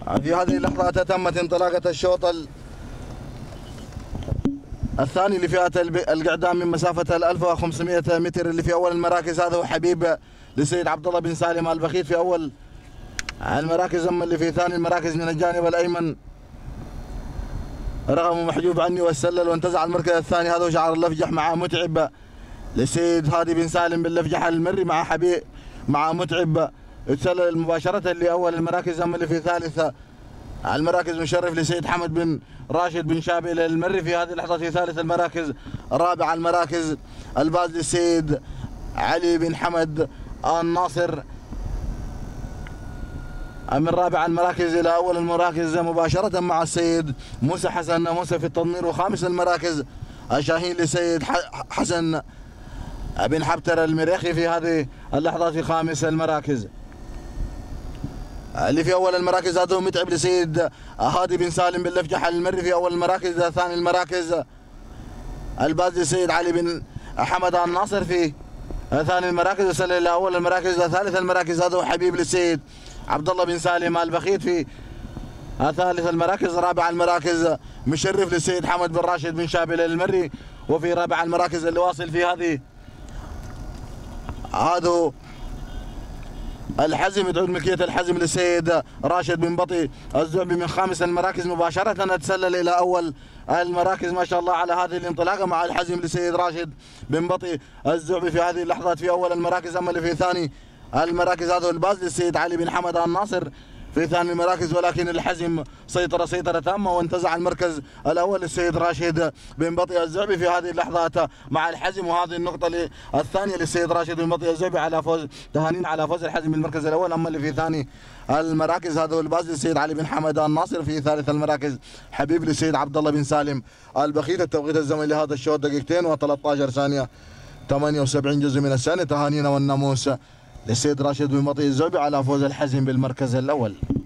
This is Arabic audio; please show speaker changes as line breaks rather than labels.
في هذه اللحظة تمت انطلاقة الشوط الثاني لفئة القعدام من مسافة 1500 متر اللي في أول المراكز. هذا هو حبيب لسيد عبد الله بن سالم البخيت في أول المراكز، أما اللي في ثاني المراكز من الجانب الأيمن رقم محجوب عني والسلل وانتزع المركز الثاني. هذا هو شعر اللفجح مع متعب لسيد هادي بن سالم باللفجح المري مع حبيب مع متعب اتسلل مباشرة لأول المراكز، أما اللي في ثالثة المراكز مشرف لسيد حمد بن راشد بن شابل المري في هذه اللحظة في ثالث المراكز. رابع المراكز الباز للسيد علي بن حمد الناصر من رابع المراكز إلى أول المراكز مباشرة مع السيد موسى حسن موسى في التضمير. وخامس المراكز الشاهين لسيد حسن بن حبتر المريخي في هذه اللحظات في خامس المراكز. اللي في أول المراكز هذا هو متعب لسيد هادي بن سالم باللفجح المري في أول المراكز. ثاني المراكز الباز لسيد علي بن حمد الناصر في ثاني المراكز وصل إلى أول المراكز. ثالث المراكز هذا هو حبيب لسيد عبد الله بن سالم البخيت في ثالث المراكز. رابع المراكز مشرف لسيد حمد بن راشد بن شابل المري. وفي رابع المراكز اللي واصل في هذه هذا الحزم تعود ملكية الحزم للسيد راشد بن بطي الزعبي. من خامس المراكز مباشرة تسلل إلى أول المراكز. ما شاء الله على هذه الانطلاقة مع الحزم للسيد راشد بن بطي الزعبي في هذه اللحظات في أول المراكز. أما اللي في ثاني المراكز هذا الباز للسيد علي بن حمد الناصر في ثاني المراكز، ولكن الحزم سيطرة سيطرة تامة وانتزع المركز الأول للسيد راشد بن بطي الزعبي في هذه اللحظات مع الحزم. وهذه النقطة الثانية للسيد راشد بن بطي الزعبي على فوز تهانينا على فوز الحزم بالمركز الأول. أما اللي في ثاني المراكز هذا هو الباز للسيد علي بن حمد الناصر في ثالث المراكز حبيب للسيد عبد الله بن سالم البخيت. التوقيت الزمني لهذا الشوط 2 و13 ثانية 78 جزء من الثانية. تهانينا والناموس للسيد راشد بن بطي الزعبي على فوز الحزم بالمركز الأول.